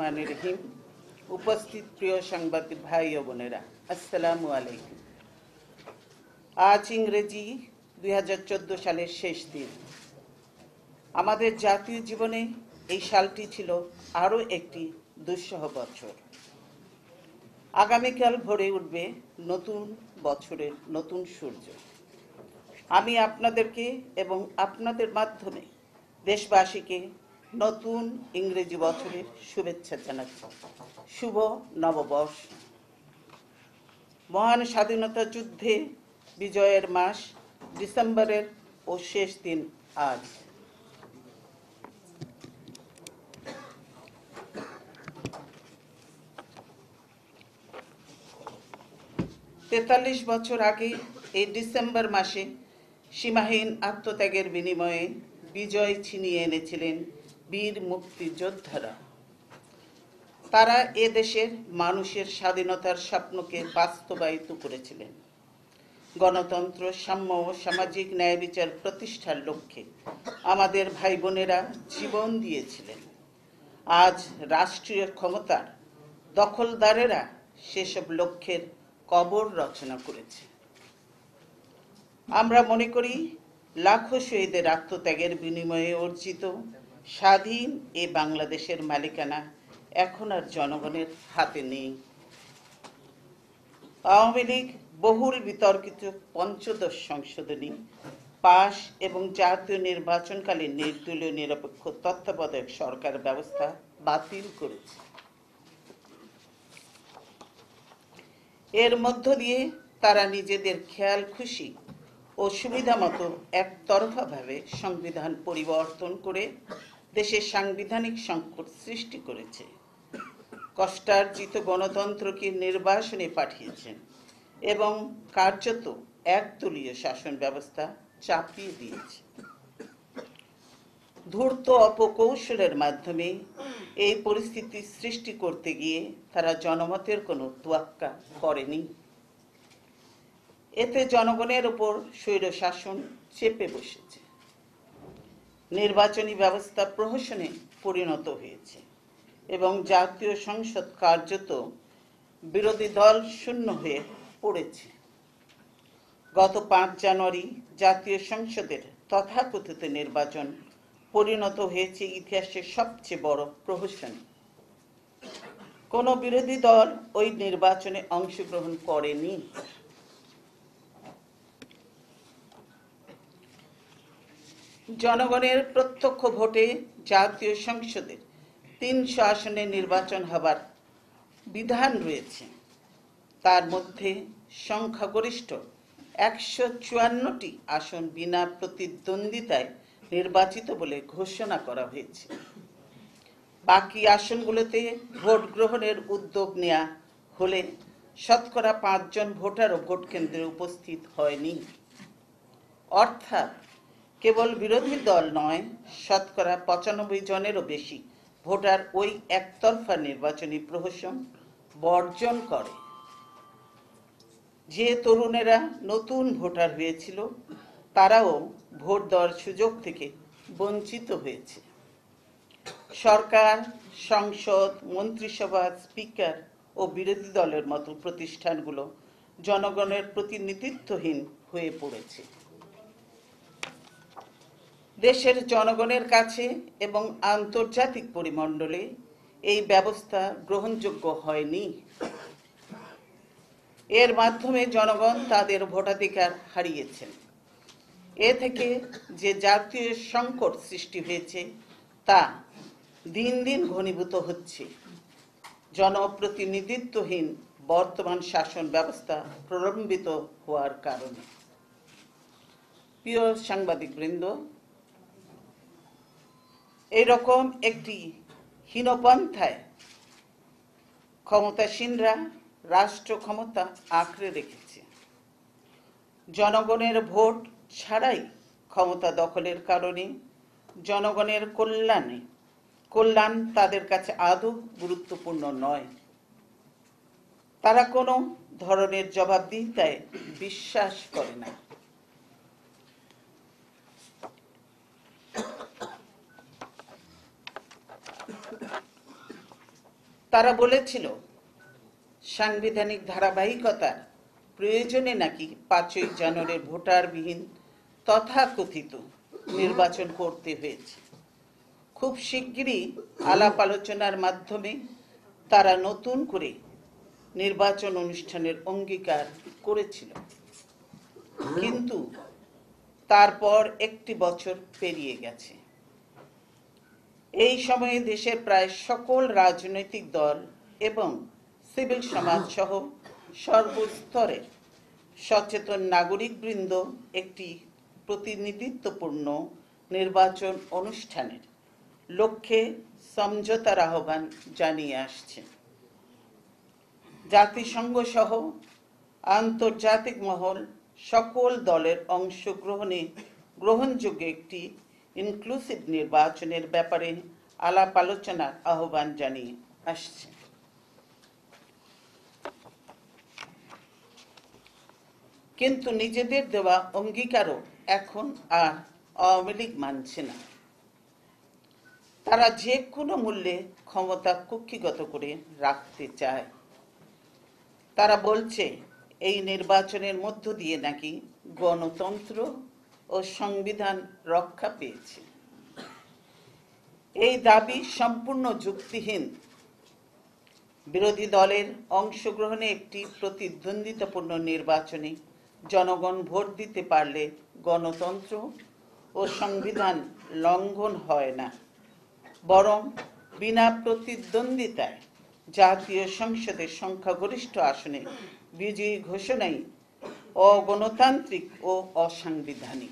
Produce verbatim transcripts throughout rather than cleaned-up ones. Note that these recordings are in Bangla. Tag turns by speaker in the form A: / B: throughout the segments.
A: রহমানির রহিম। উপস্থিত প্রিয় সাংবাদিক ভাই ও বোনেরা, আসসালামু আলাইকুম। আজ ইংরেজি দুই হাজার চোদ্দো সালের শেষ দিন। আমাদের জাতীয় জীবনে এই সালটি ছিল আরও একটি দুঃসহ বছর। আগামীকাল ভরে উঠবে নতুন বছরের নতুন সূর্য। আমি আপনাদেরকে এবং আপনাদের মাধ্যমে দেশবাসীকে নতুন ইংরেজি বছরের শুভেচ্ছা জানাচ্ছি। শুভ নববর্ষ। মহান স্বাধীনতা যুদ্ধে বিজয়ের মাস ডিসেম্বরের ও শেষ দিন আজ। তেতাল্লিশ বছর আগে এই ডিসেম্বর মাসে সীমাহীন আত্মত্যাগের বিনিময়ে বিজয় ছিনিয়ে এনেছিলেন বীর মুক্তিযোদ্ধারা। তারা এ দেশের মানুষের স্বাধীনতার স্বপ্নকে বাস্তবায়িত করেছিলেন। গণতন্ত্র, সাম্য ও সামাজিক ন্যায় বিচার প্রতিষ্ঠার লক্ষ্যে আমাদের ভাই বোনেরা জীবন দিয়েছিলেন। আজ রাষ্ট্রীয় ক্ষমতার দখলদারেরা সেসব লক্ষ্যের কবর রচনা করেছে। আমরা মনে করি লাখো শহীদের আত্মত্যাগের বিনিময়ে অর্জিত স্বাধীন এ বাংলাদেশের মালিকানা এখন আর জনগণের হাতে নেই। আওয়ামী লীগ বহুল বিতর্কিত পঞ্চদশ সংশোধনী পাশ এবং জাতীয় নির্বাচনকালীন নির্দলীয় নিরপেক্ষ তত্ত্বাবধায়ক সরকার ব্যবস্থা বাতিল করেছে। এর মধ্য দিয়ে তারা নিজেদের খেয়াল খুশি ও সুবিধা মতো একতরফাভাবে সংবিধান পরিবর্তন করে দেশের সাংবিধানিক সংকট সৃষ্টি করেছে। কষ্টার্জিত গণতন্ত্রকে নির্বাসনে পাঠিয়েছেন এবং কার্যত একদলীয় শাসন ব্যবস্থা চাপিয়ে দিয়েছে। ধূর্ত অপকৌশলের মাধ্যমে এই পরিস্থিতি সৃষ্টি করতে গিয়ে তারা জনমতের কোনো তোয়াক্কা করেনি। এতে জনগণের উপর স্বৈরশাসন চেপে বসেছে। নির্বাচনী ব্যবস্থা প্রহসনে পরিণত হয়েছে এবং জাতীয় সংসদ কার্যত বিরোধী দল শূন্য হয়ে পড়েছে। গত পাঁচ জানুয়ারি জাতীয় সংসদের তথাকথিত নির্বাচন পরিণত হয়েছে ইতিহাসের সবচেয়ে বড় প্রহসনে। কোনো বিরোধী দল ওই নির্বাচনে অংশগ্রহণ করেনি। জনগণের প্রত্যক্ষ ভোটে জাতীয় সংসদের তিনশো আসনে নির্বাচন হবার বিধান রয়েছে। তার মধ্যে সংখ্যাগরিষ্ঠ একশো চুয়ান্নটি আসন বিনা প্রতিদ্বন্দ্বিতায় নির্বাচিত বলে ঘোষণা করা হয়েছে। বাকি আসনগুলোতে ভোট গ্রহণের উদ্যোগ নেওয়া হলে শতকরা পাঁচজন ভোটারও ভোট কেন্দ্রে উপস্থিত হয়নি। অর্থাৎ কেবল বিরোধী দল নয়, শতকরা পঁচানব্বই জনেরও বেশি ভোটার ওই একতরফা নির্বাচনী প্রহসন বর্জন করে। যে তরুণেরা নতুন ভোটার হয়েছিল তারাও ভোট দেওয়ার সুযোগ থেকে বঞ্চিত হয়েছে। সরকার, সংসদ, মন্ত্রিসভা, স্পিকার ও বিরোধী দলের মতো প্রতিষ্ঠানগুলো জনগণের প্রতিনিধিত্বহীন হয়ে পড়েছে। দেশের জনগণের কাছে এবং আন্তর্জাতিক পরিমণ্ডলে এই ব্যবস্থা গ্রহণযোগ্য হয়নি। এর মাধ্যমে জনগণ তাদের ভোটাধিকার হারিয়েছেন। এ থেকে যে জাতীয় সংকট সৃষ্টি হয়েছে তা দিন দিন ঘনীভূত হচ্ছে। জনপ্রতিনিধিত্বহীন বর্তমান শাসন ব্যবস্থা প্রলম্বিত হওয়ার কারণে। প্রিয় সাংবাদিকবৃন্দ, এরকম একটি হীনপন্থায় ক্ষমতাসীনরা রাষ্ট্র ক্ষমতা আঁকড়ে রেখেছে। জনগণের ভোট ছাড়াই ক্ষমতা দখলের কারণে জনগণের কল্যাণে কল্যাণ তাদের কাছে আদৌ গুরুত্বপূর্ণ নয়। তারা কোনো ধরনের জবাবদিহিতায় বিশ্বাস করে না। তারা বলেছিল সাংবিধানিক ধারাবাহিকতার প্রয়োজনে নাকি পাঁচই জানুয়ারির ভোটারবিহীন তথাকথিত নির্বাচন করতে হয়েছে। খুব শিগগিরই আলাপ আলোচনার মাধ্যমে তারা নতুন করে নির্বাচন অনুষ্ঠানের অঙ্গীকার করেছিল, কিন্তু তারপর একটি বছর পেরিয়ে গেছে। এই সময়ে দেশের প্রায় সকল রাজনৈতিক দল এবং সিভিল সমাজ সহ সর্বস্তরের সচেতন নাগরিকবৃন্দ একটি প্রতিনিধিত্বপূর্ণ নির্বাচন অনুষ্ঠানের লক্ষ্যে সমঝোতার আহ্বান জানিয়ে আসছে। জাতিসংঘ সহ আন্তর্জাতিক মহল সকল দলের অংশগ্রহণে গ্রহণযোগ্য একটি ইনক্লুসিভ নির্বাচনের ব্যাপারে আলাপ আলোচনার আহ্বান জানিয়ে আসছে। কিন্তু নিজেদের দেওয়া অঙ্গীকারও এখন আর আওয়ামী লীগ মানছে না। তারা যে কোনো মূল্যে ক্ষমতা কুক্ষিগত করে রাখতে চায়। তারা বলছে এই নির্বাচনের মধ্য দিয়ে নাকি গণতন্ত্র ও সংবিধান রক্ষা পেয়েছে। এই দাবি সম্পূর্ণ যুক্তিহীন। বিরোধী দলের অংশগ্রহণে একটি প্রতিদ্বন্দ্বিতাপূর্ণ নির্বাচনে জনগণ ভোট দিতে পারলে গণতন্ত্র ও সংবিধান লঙ্ঘন হয় না, বরং বিনা প্রতিদ্বন্দ্বিতায় জাতীয় সংসদের সংখ্যাগরিষ্ঠ আসনে বিজয়ী ঘোষণাই অগণতান্ত্রিক ও অসাংবিধানিক।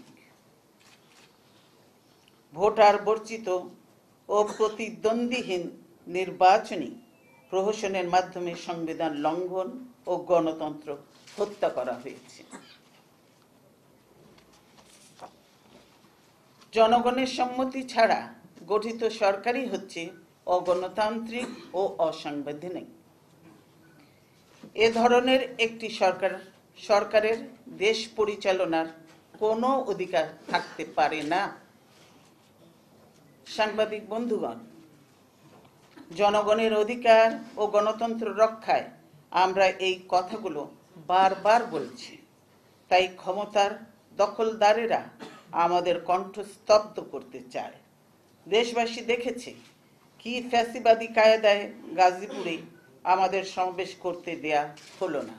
A: ভোটার বর্জিত ও প্রতিদ্বন্দ্বীহীন নির্বাচনী প্রহসনের মাধ্যমে সংবিধান লঙ্ঘন ও গণতন্ত্র হত্যা করা হয়েছে। জনগণের সম্মতি ছাড়া গঠিত সরকারই হচ্ছে অগণতান্ত্রিক ও অসাংবিধানিক। এ ধরনের একটি সরকার সরকারের দেশ পরিচালনার কোনো অধিকার থাকতে পারে না। সাংবাদিক বন্ধুগণ, জনগণের অধিকার ও গণতন্ত্র রক্ষায় আমরা এই কথাগুলো বারবার বলছি। তাই ক্ষমতার দখলদারেরা আমাদের কণ্ঠ স্তব্ধ করতে চায়। দেশবাসী দেখেছে কি ফ্যাসিবাদী কায়দায় গাজীপুরে আমাদের সমাবেশ করতে দেয়া হলো না।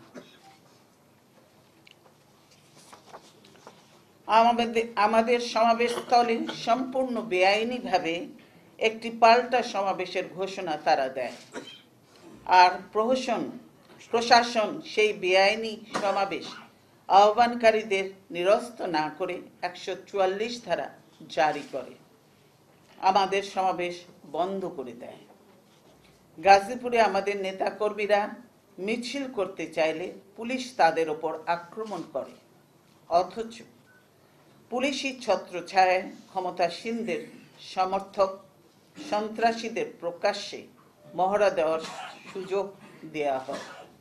A: আমাদের আমাদের সমাবেশ স্থলে সম্পূর্ণ বেআইনিভাবে একটি পাল্টা সমাবেশের ঘোষণা তারা দেয়, আর প্রহসন প্রশাসন সেই বেআইনি সমাবেশ আহ্বানকারীদের নিরস্ত না করে একশো চুয়াল্লিশ ধারা জারি করে আমাদের সমাবেশ বন্ধ করে দেয়। গাজীপুরে আমাদের নেতাকর্মীরা মিছিল করতে চাইলে পুলিশ তাদের ওপর আক্রমণ করে, অথচ পুলিশি ছত্রছায়ায় ক্ষমতাসীনদের সমর্থক সন্ত্রাসীদের প্রকাশ্যে মহড়া দেওয়ার সুযোগ দেয়া হয়।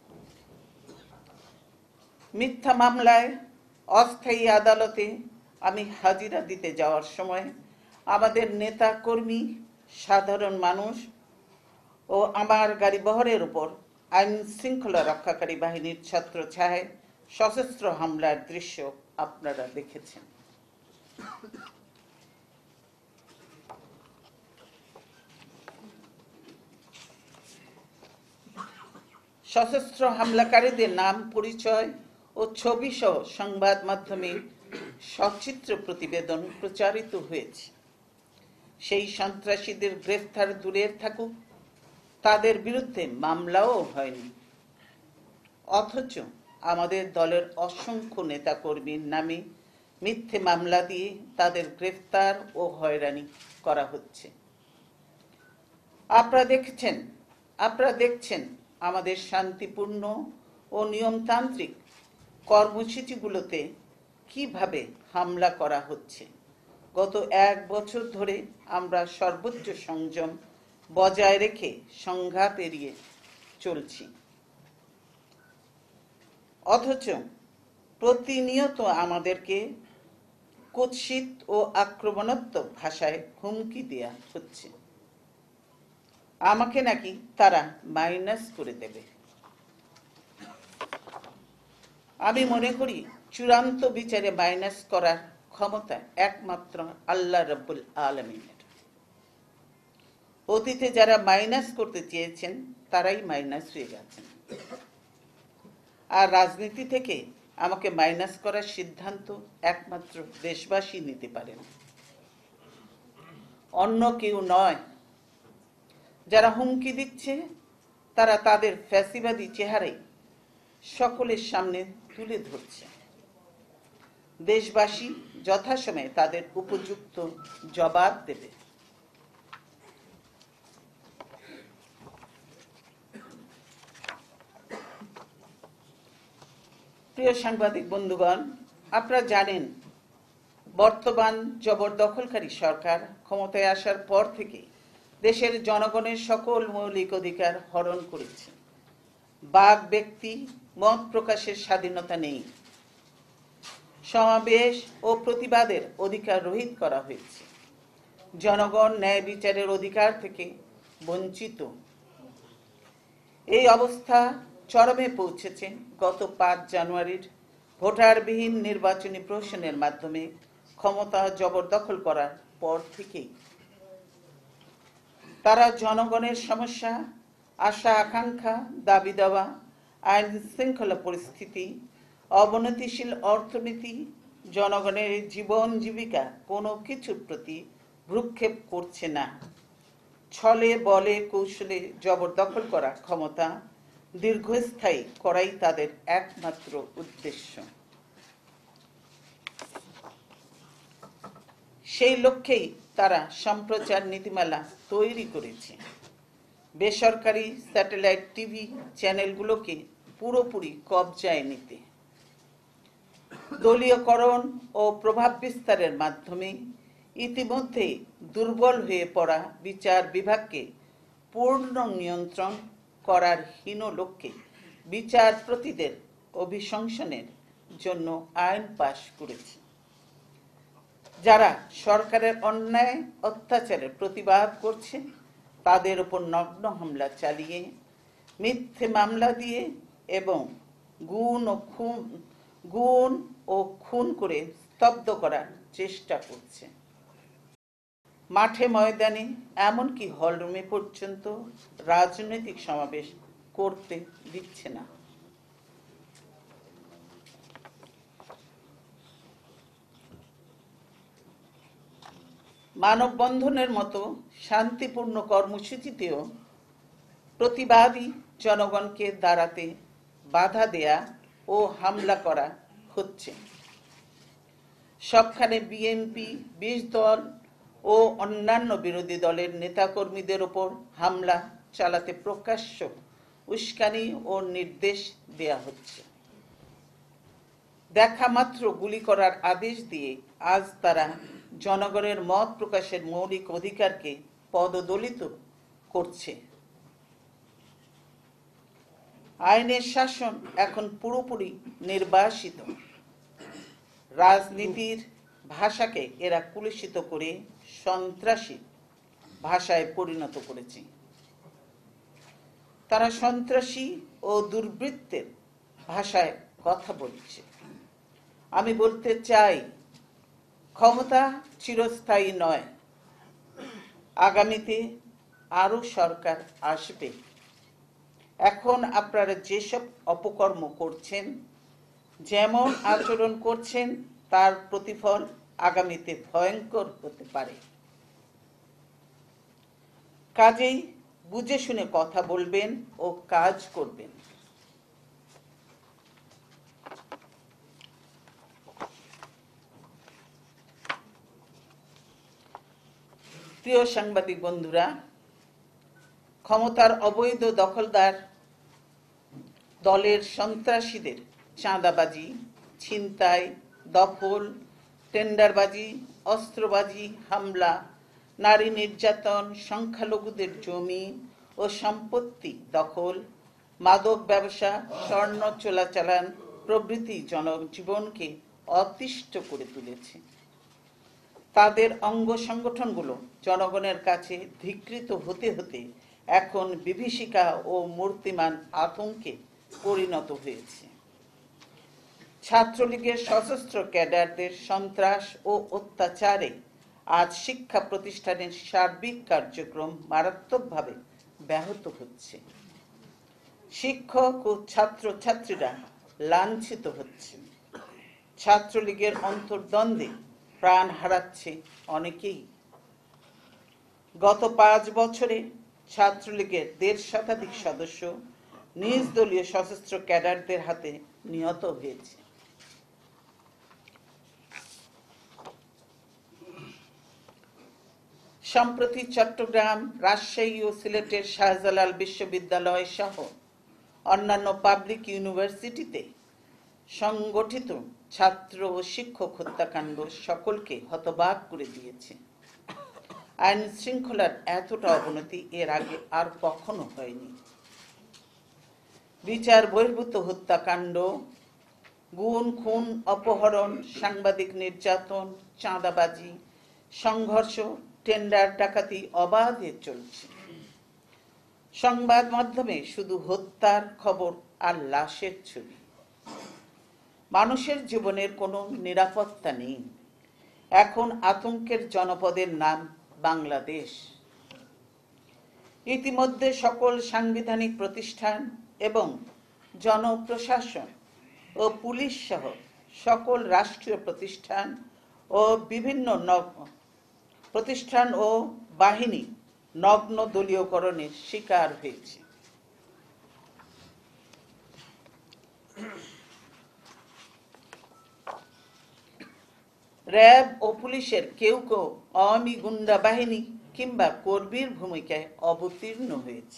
A: মিথ্যা মামলায় অস্থায়ী আদালতে আমি হাজিরা দিতে যাওয়ার সময় আমাদের নেতা কর্মী, সাধারণ মানুষ ও আমার গাড়ি বহরের উপর আইন শৃঙ্খলা রক্ষাকারী বাহিনীর ছত্রছায়ায় সশস্ত্র হামলার দৃশ্য আপনারা দেখেছেন। সশস্ত্র হামলাকারীদের নাম, পরিচয় ও ছবি সহ সংবাদ মাধ্যমে সচিত্র প্রতিবেদন প্রচারিত হয়েছে। সেই সন্ত্রাসীদের গ্রেফতার দূরের থাকুক, তাদের বিরুদ্ধে মামলাও হয়নি, অথচ আমাদের দলের অসংখ্য নেতাকর্মীর নামে মিথ্যে মামলা দিয়ে তাদের গ্রেফতার ও হয়রানি করা হচ্ছে। আপনারা দেখছেন আপনারা দেখছেন আমাদের শান্তিপূর্ণ ও নিয়মতান্ত্রিক কর্মসূচিগুলোতে কিভাবে হামলা করা হচ্ছে। গত এক বছর ধরে আমরা সর্বোচ্চ সংযম বজায় রেখে সংঘাত এড়িয়ে চলছি, অথচ প্রতিনিয়ত আমাদেরকে কুৎসিত ও আক্রমণাত্মক ভাষায় হুমকি দেয়া হচ্ছে। আমাকে নাকি তারা মাইনাস করে দেবে। আমি মনে করি চূড়ান্ত বিচারে মাইনাস করার ক্ষমতা একমাত্র আল্লাহ রাব্বুল আলামিনের। অতীতে যারা মাইনাস করতে চেয়েছেন তারাই মাইনাস হয়ে গেছেন। আর রাজনীতি থেকে আমাকে মাইনাস করার সিদ্ধান্ত একমাত্র দেশবাসী নিতে পারেন, অন্য কেউ নয়। যারা হুমকি দিচ্ছে তারা তাদের ফ্যাসিবাদী চেহারাই সকলের সামনে তুলে ধরছে। দেশবাসী যথাসময়ে তাদের উপযুক্ত জবাব দেবে। প্রিয় সাংবাদিক বন্ধুগণ, আপনারা জানেন বর্তমান জবরদখলকারী সরকার ক্ষমতায় আসার পর থেকে দেশের জনগণের সকল মৌলিক অধিকার হরণ করেছে। বাক ব্যক্তি মত প্রকাশের স্বাধীনতা নেই, সমাবেশ ও প্রতিবাদের অধিকার রহিত করা হয়েছে। জনগণ ন্যায় বিচারের অধিকার থেকে বঞ্চিত। এই অবস্থা চরমে পৌঁছেছে গত পাঁচ জানুয়ারির ভোটারবিহীন নির্বাচনী প্রহসনের মাধ্যমে ক্ষমতা জবরদখল করার পর থেকেই। তারা জনগণের সমস্যা, আশা আকাঙ্ক্ষা, দাবি দেওয়া, আইন শৃঙ্খলা পরিস্থিতি, অবনতিশীল অর্থনীতি, জনগণের জীবন জীবিকা কোনো কিছুর প্রতি ভ্রুক্ষেপ করছে না। ছলে বলে কৌশলে জবরদখল করা ক্ষমতা দীর্ঘস্থায়ী করাই তাদের একমাত্র উদ্দেশ্য। সেই লক্ষ্যেই তারা সম্প্রচার নীতিমালা তৈরি করেছে। বেসরকারি স্যাটেলাইট টিভি চ্যানেলগুলোকে পুরোপুরি কবজায় নিতে, দলীয়করণ ও প্রভাব বিস্তারের মাধ্যমে ইতিমধ্যে দুর্বল হয়ে পড়া বিচার বিভাগকে পূর্ণ নিয়ন্ত্রণ করার হীন লক্ষ্যে বিচারপতিদের অভিশংসনের জন্য আইন পাশ করেছে। যারা সরকারের অন্যায় অত্যাচারের প্রতিবাদ করছে তাদের উপর নগ্ন হামলা চালিয়ে, মিথ্যে মামলা দিয়ে এবং গুণ ও খুন গুণ ও খুন করে স্তব্ধ করার চেষ্টা করছে। মাঠে ময়দানে এমনকি হলরুমে পর্যন্ত রাজনৈতিক সমাবেশ করতে দিচ্ছে না। মানববন্ধনের মতো শান্তিপূর্ণ কর্মসূচিতেও প্রতিবাদী জনগণকে দাঁড়াতে বাধা দেয়া ও হামলা করা হচ্ছে। সবখানে বিএনপি, বিশ দল ও অন্যান্য বিরোধী দলের নেতাকর্মীদের ওপর হামলা চালাতে প্রকাশ্য উস্কানি ও নির্দেশ দেয়া হচ্ছে। দেখা মাত্র গুলি করার আদেশ দিয়ে আজ তারা জনগণের মত প্রকাশের মৌলিক অধিকারকে পদদলিত করছে। আইনের শাসন এখন পুরোপুরি নির্বাসিত। রাজনীতির ভাষাকে এরা কুলুষিত করে সন্ত্রাসী ভাষায় পরিণত করেছে। তারা সন্ত্রাসী ও দুর্বৃত্তের ভাষায় কথা বলছে। আমি বলতে চাই, ক্ষমতা চিরস্থায়ী নয়। আগামীতে আরো সরকার আসবে। এখন আপনারা যেসব অপকর্ম করছেন, যেমন আচরণ করছেন, তার প্রতিফল আগামীতে ভয়ঙ্কর হতে পারে। কাজেই বুঝে শুনে কথা বলবেন ও কাজ করবেন। প্রিয় সাংবাদিক বন্ধুরা, ক্ষমতার অবৈধ দখলদার দলের সন্ত্রাসীদের চাঁদাবাজি, ছিনতাই, দখল, টেন্ডারবাজি, অস্ত্রবাজি, হামলা, নারী নির্যাতন, সংখ্যালঘুদের জমি ও সম্পত্তি দখল, মাদক ব্যবসা, স্বর্ণ চোরাচালান প্রভৃতি জনজীবনকে অতিষ্ঠ করে তুলেছে। তাদের অঙ্গ সংগঠনগুলো জনগণের কাছে ধিক্কৃত হতে হতে এখন বিভীষিকা ও মূর্তিমান আতঙ্কে পরিণত হয়েছে। ছাত্রলীগের সশস্ত্র ক্যাডারদের সন্ত্রাস ও অত্যাচারে আজ শিক্ষা প্রতিষ্ঠানের সার্বিক কার্যক্রম মারাত্মকভাবে ব্যাহত হচ্ছে। শিক্ষক ও ছাত্রছাত্রীরা লাঞ্ছিত হচ্ছে। ছাত্রলীগের অন্তর্দ্বন্দ্বে প্রাণ হারাচ্ছে অনেকেই। গত পাঁচ বছরে ছাত্রলীগের দেড় শতাধিক সদস্য নিজ দলীয় সশস্ত্র ক্যাডারদের হাতে নিহত হয়েছে। সম্প্রতি চট্টগ্রাম, রাজশাহী ও সিলেটের শাহজালাল বিশ্ববিদ্যালয় সহ অন্যান্য পাবলিক ইউনিভার্সিটিতে সংগঠিত ছাত্র ও শিক্ষক হত্যাকাণ্ড সকলকে হতবাক করে দিয়েছে। আইন শৃঙ্খলার এতটা অবনতি এর আগে আর কখনো হয়নি। বিচার বহির্ভূত হত্যাকাণ্ড, গুম, খুন, অপহরণ, সাংবাদিক নির্যাতন, চাঁদাবাজি, সংঘর্ষ, টেন্ডার ডাকাতি অবাধে চলছে। সংবাদ মাধ্যমে শুধু হত্যার খবর আর লাশের ছবি। মানুষের জীবনের কোনো নিরাপত্তা নেই। এখন আতঙ্কের জনপদের নাম বাংলাদেশ। ইতিমধ্যে সকল সাংবিধানিক প্রতিষ্ঠান এবং জনপ্রশাসন ও পুলিশ সহ সকল রাষ্ট্রীয় প্রতিষ্ঠান ও বিভিন্ন প্রতিষ্ঠান ও বাহিনী নগ্ন দলীয়করণের শিকার হয়েছে। র্যাব ও পুলিশের কেউ কেউ আওয়ামী গুন্ডা বাহিনী কিংবা কর্মীর ভূমিকায় অবতীর্ণ হয়েছে।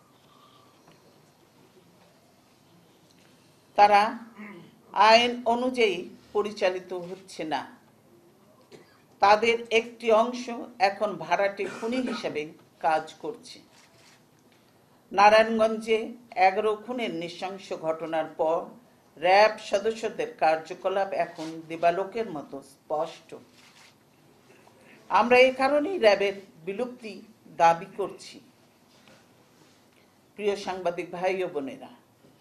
A: তারা আইন অনুযায়ী পরিচালিত হচ্ছে না। তাদের একটি অংশ এখন ভাড়াটে খুনি হিসেবে কাজ করছে। নারায়ণগঞ্জে এগারো খুনের নৃশংস ঘটনার পর র্যাব সদস্যদের কার্যকলাপ এখন দিবালোকের মতো স্পষ্ট। আমরা এ কারণেই র্যাবের বিলুপ্তি দাবি করছি। প্রিয় সাংবাদিক ভাই ও বোনেরা,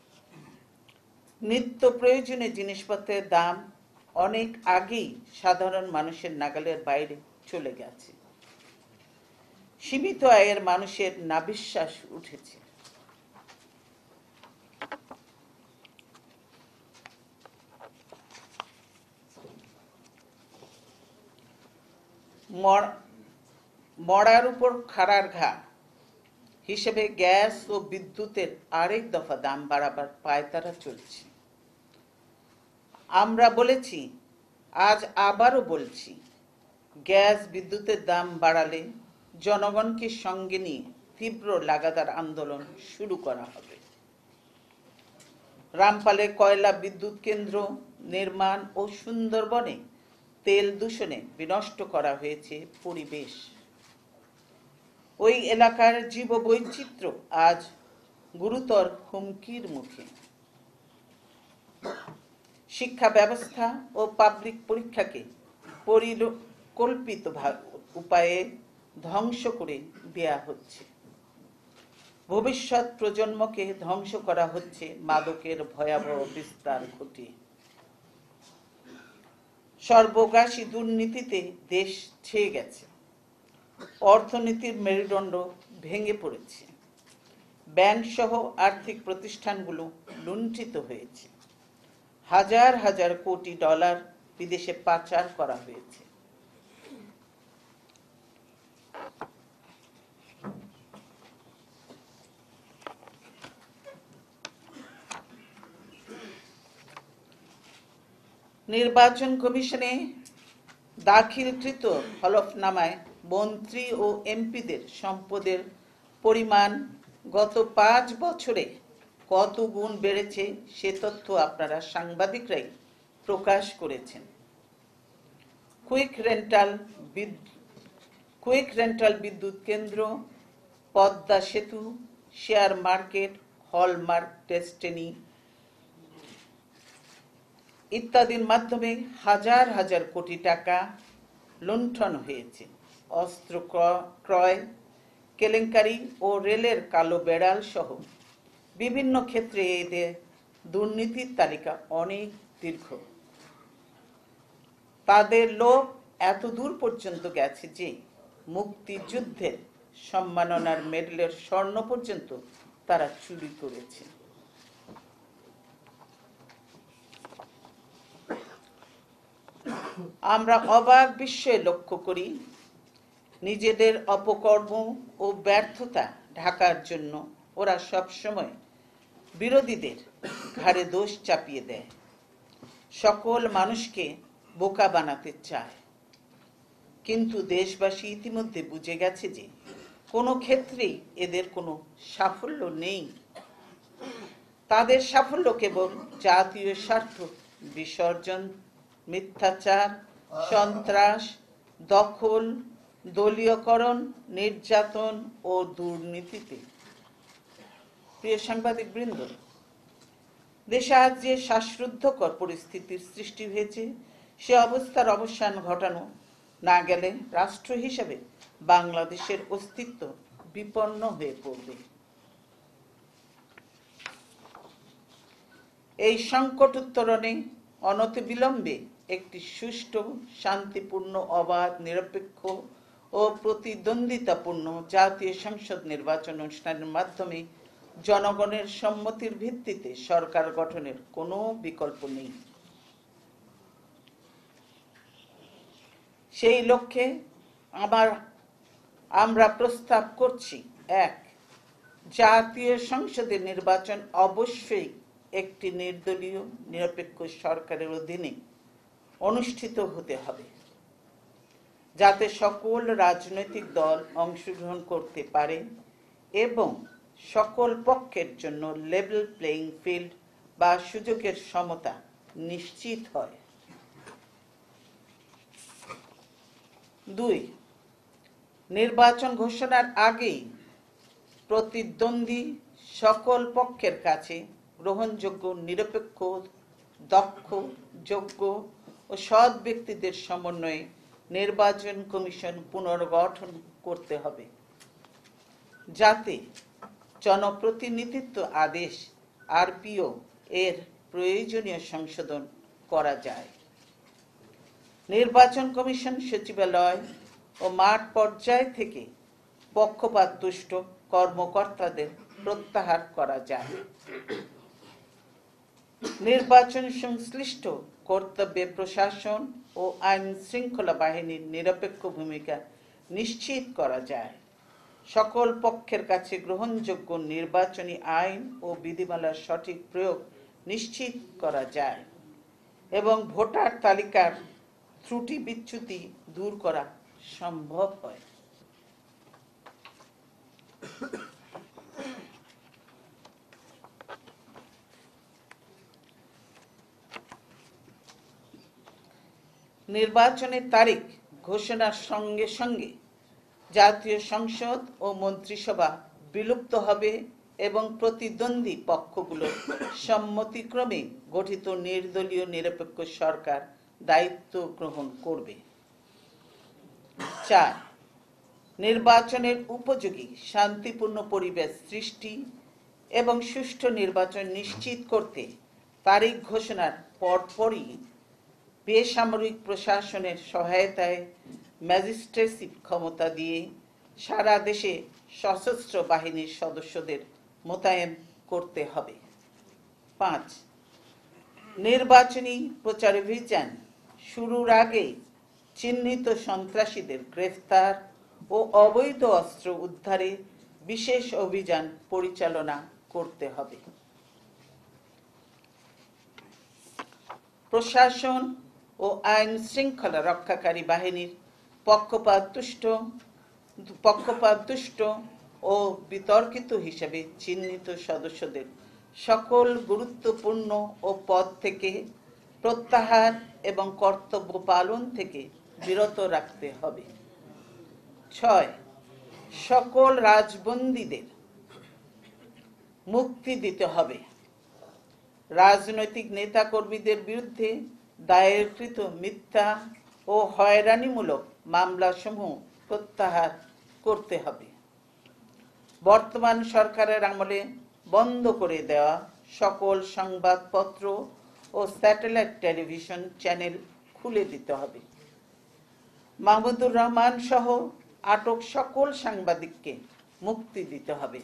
A: নিত্য প্রয়োজনীয় জিনিসপত্রের দাম অনেক আগেই সাধারণ মানুষের নাগালের বাইরে চলে গেছে। সীমিত আয়ের মানুষের নাভিশ্বাস উঠেছে। মরার উপর খাড়ার ঘা হিসেবে গ্যাস ও বিদ্যুতের আরেক দফা দাম বাড়াবার পায়তারা চলছে। আমরা বলেছি, আজ আবারও বলছি, গ্যাস বিদ্যুতের দাম বাড়ালে জনগণকে সঙ্গে নিয়ে তীব্র লাগাতার আন্দোলন শুরু করা হবে। রামপালে কয়লা বিদ্যুৎ কেন্দ্র নির্মাণ ও সুন্দরবনে তেল দূষণে বিনষ্ট করা হয়েছে পরিবেশ। ওই এলাকার জীববৈচিত্র্য আজ গুরুতর হুমকির মুখে। শিক্ষা ব্যবস্থা ও পাবলিক পরীক্ষাকে পরিকল্পিত উপায়ে ধ্বংস করে দেয়া হচ্ছে। ভবিষ্যৎ প্রজন্মকে ধ্বংস করা হচ্ছে মাদকের ভয়াবহ বিস্তার ঘটিয়ে। সর্বগ্রাসী দুর্নীতিতে দেশ ছেয়ে গেছে। অর্থনীতির মেরুদণ্ড ভেঙে পড়েছে। ব্যাংক সহ আর্থিক প্রতিষ্ঠানগুলো লুণ্ঠিত হয়েছে। হাজার হাজার কোটি ডলার বিদেশে পাচার করা হয়েছে। নির্বাচন কমিশনে দাখিলকৃত হলফনামায় মন্ত্রী ও এমপিদের সম্পদের পরিমাণ গত পাঁচ বছরে কত গুণ বেড়েছে সে তথ্য আপনারা সাংবাদিকরাই প্রকাশ করেছেন। কুইক রেন্টাল কুইক রেন্টাল বিদ্যুৎ কেন্দ্র, পদ্মা সেতু, শেয়ার মার্কেট, হলমার্ক ডেস্টিনি ইত্যাদির মাধ্যমে হাজার হাজার কোটি টাকা লুণ্ঠন হয়েছে। অস্ত্র ক্রয়, কেলেঙ্কারি ও রেলের কালো বেড়াল সহ বিভিন্ন ক্ষেত্রে এদের দুর্নীতির তালিকা অনেক দীর্ঘ। তাদের লোভ এত দূর পর্যন্ত গেছে যে মুক্তিযুদ্ধের সম্মাননার মেডেলের স্বর্ণ পর্যন্ত তারা চুরি করেছে। আমরা অবাক বিস্ময়ে লক্ষ্য করি, নিজেদের অপকর্ম ও ব্যর্থতা ঢাকার জন্য ওরা সবসময় বিরোধীদের ঘাড়ে দোষ চাপিয়ে দেয়, সকল মানুষকে বোকা বানাতে চায়। কিন্তু দেশবাসী ইতিমধ্যে বুঝে গেছে যে কোনো ক্ষেত্রেই এদের কোনো সাফল্য নেই। তাদের সাফল্য কেবল জাতীয় স্বার্থ বিসর্জন, মিথ্যাচার, সন্ত্রাস, দখল, দলীয়করণ, নির্যাতন ও দুর্নীতিতে। প্রিয় সাংবাদিক বৃন্দ, দেশে আজ যে শ্বাসরুদ্ধকর পরিস্থিতির সৃষ্টি হয়েছে, সে অবস্থার অবসান ঘটানো না গেলে রাষ্ট্র হিসেবে বাংলাদেশের অস্তিত্ব বিপন্ন হয়ে পড়বে। এই সংকট উত্তরণে অনতিবিলম্বে একটি সুষ্ঠু, শান্তিপূর্ণ, অবাধ, নিরপেক্ষ ও প্রতিদ্বন্দ্বিতাপূর্ণ জাতীয় সংসদ নির্বাচন অনুষ্ঠানের মাধ্যমে জনগণের সম্মতির ভিত্তিতে সরকার গঠনের কোনো বিকল্প নেই। সেই লক্ষ্যে আবার আমরা প্রস্তাব করছি, এক, জাতীয় সংসদের নির্বাচন অবশ্যই একটি নির্দলীয় নিরপেক্ষ সরকারের অধীনে অনুষ্ঠিত হতে হবে, যাতে সকল রাজনৈতিক দল অংশগ্রহণ করতে পারে এবং সকল পক্ষের জন্য লেভেল প্লেইং ফিল্ড বা সুযোগের সমতা নিশ্চিত হয়। দুই, নির্বাচন ঘোষণার আগেই প্রতিদ্বন্দ্বী সকল পক্ষের কাছে গ্রহণযোগ্য, নিরপেক্ষ, দক্ষ, যোগ্য ও সৎ ব্যক্তিদের সমন্বয়ে নির্বাচন কমিশন পুনর্গঠন করতে হবে, যাতে জনপ্রতিনিধিত্ব আদেশ আরপিও এর প্রয়োজনীয় সংশোধন করা যায়। নির্বাচন কমিশন সচিবালয় ও মাঠ পর্যায় থেকে পক্ষপাতদুষ্ট কর্মকর্তাদের প্রত্যাহার করা যায়। নির্বাচন সংশ্লিষ্ট কর্তব্যে প্রশাসন ও আইন শৃঙ্খলা বাহিনীর নিরপেক্ষ ভূমিকা নিশ্চিত করা যায়। সকল পক্ষের কাছে গ্রহণযোগ্য নির্বাচনী আইন ও বিধিমালার সঠিক প্রয়োগ নিশ্চিত করা যায় এবং ভোটার তালিকার ত্রুটি বিচ্যুতি দূর করা সম্ভব হয়। নির্বাচনের তারিখ ঘোষণার সঙ্গে সঙ্গে জাতীয় সংসদ ও মন্ত্রিসভা বিলুপ্ত হবে এবং প্রতিদ্বন্দ্বী পক্ষগুলোর সম্মতিক্রমে গঠিত নির্দলীয় নিরপেক্ষ সরকার দায়িত্ব গ্রহণ করবে। চার, নির্বাচনের উপযোগী শান্তিপূর্ণ পরিবেশ সৃষ্টি এবং সুষ্ঠু নির্বাচন নিশ্চিত করতে তারিখ ঘোষণার পরপরই বেসামরিক প্রশাসনের সহায়তায় ম্যাজিস্ট্রেসি ক্ষমতা দিয়ে সারা দেশে সশস্ত্র বাহিনীর সদস্যদের মোতায়েন করতে হবে। পাঁচ, নির্বাচনী প্রচারাভিযান শুরুর আগে চিহ্নিত সন্ত্রাসীদের গ্রেফতার ও অবৈধ অস্ত্র উদ্ধারে বিশেষ অভিযান পরিচালনা করতে হবে। প্রশাসন ও আইন শৃঙ্খলা রক্ষাকারী বাহিনীর পক্ষপাতদুষ্ট পক্ষপাতদুষ্ট ও বিতর্কিত হিসেবে চিহ্নিত সদস্যদের সকল গুরুত্বপূর্ণ ও পদ থেকে প্রত্যাহার এবং কর্তব্য পালন থেকে বিরত রাখতে হবে। ছয়, সকল রাজবন্দীদের মুক্তি দিতে হবে। রাজনৈতিক নেতাকর্মীদের বিরুদ্ধে দায়েরকৃত মিথ্যা ও হয়রানিমূলক মামলাসমূহ প্রত্যাহার করতে হবে। বর্তমান সরকারের আমলে বন্ধ করে দেওয়া সকল সংবাদপত্র ও স্যাটেলাইট টেলিভিশন চ্যানেল খুলে দিতে হবে। মাহমুদুর রহমান সহ আটক সকল সাংবাদিককে মুক্তি দিতে হবে।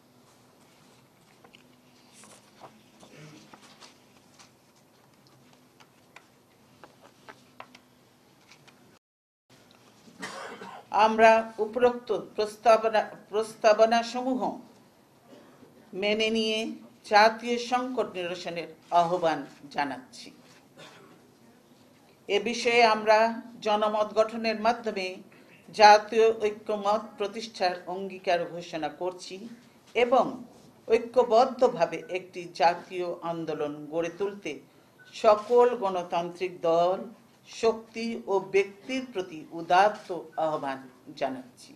A: আমরা উপরোক্ত প্রস্তাবনা প্রস্তাবনা সমূহ মেনে নিয়ে জাতীয় সংকট নিরসনের আহ্বান জানাচ্ছি। এ বিষয়ে আমরা জনমত গঠনের মাধ্যমে জাতীয় ঐক্যমত প্রতিষ্ঠার অঙ্গীকার ঘোষণা করছি এবং ঐক্যবদ্ধভাবে একটি জাতীয় আন্দোলন গড়ে তুলতে সকল গণতান্ত্রিক দল, শক্তি ও ব্যক্তির প্রতি উদাত্ত আহ্বান জানাচ্ছি।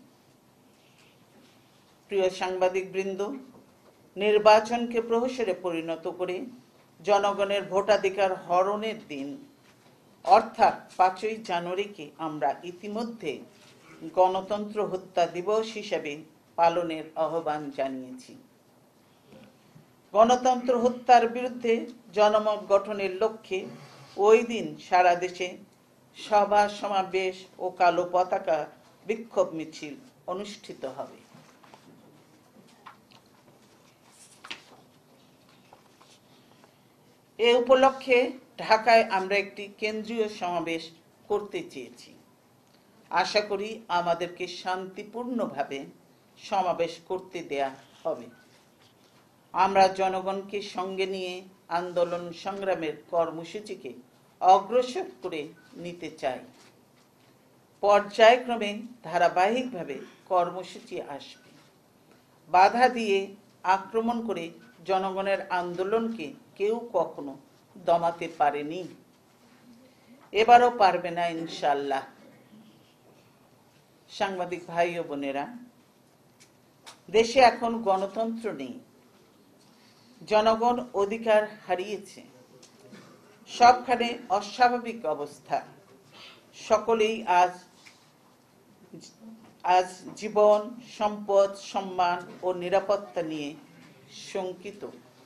A: প্রিয় সাংবাদিকবৃন্দ, নির্বাচনকে প্রহসনে পরিণত করে জনগণের ভোটাধিকার হরণের দিন অর্থাৎ পাঁচই জানুয়ারিকে আমরা ইতিমধ্যে গণতন্ত্র হত্যা দিবস হিসেবে পালনের আহ্বান জানিয়েছি। গণতন্ত্র হত্যার বিরুদ্ধে জনমত গঠনের লক্ষ্যে ওই দিন সারা দেশে সভা সমাবেশ ও কালো পতাকা বিক্ষোভ মিছিল অনুষ্ঠিত হবে। এ উপলক্ষে ঢাকায় আমরা একটি কেন্দ্রীয় সমাবেশ করতে চেয়েছি। আশা করি আমাদেরকে শান্তিপূর্ণভাবে সমাবেশ করতে দেয়া হবে। আমরা জনগণকে সঙ্গে নিয়ে আন্দোলন সংগ্রামের কর্মসূচিকে অগ্রসর করে নিতে চাই। পর্যায়ক্রমে ধারাবাহিকভাবে কর্মসূচি আসবে। বাধা দিয়ে আক্রমণ করে জনগণের আন্দোলনকে কেউ কখনো দমাতে পারেনি, এবারও পারবে না ইনশাআল্লাহ। সাংবাদিক ভাই ও বোনেরা, দেশে এখন গণতন্ত্র নেই, জনগণ অধিকার হারিয়েছে, সবখানে অস্বাভাবিক অবস্থা। সকলেই আজ আজ জীবন, সম্পদ, সম্মান ও নিরাপত্তা নিয়ে শঙ্কিত।